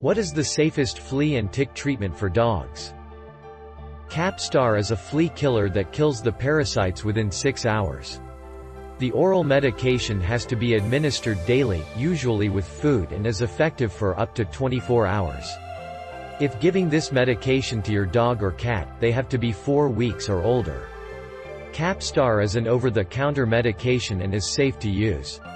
What is the safest flea and tick treatment for dogs? Capstar is a flea killer that kills the parasites within 6 hours. The oral medication has to be administered daily, usually with food, and is effective for up to 24 hours. If giving this medication to your dog or cat, they have to be 4 weeks or older. Capstar is an over-the-counter medication and is safe to use.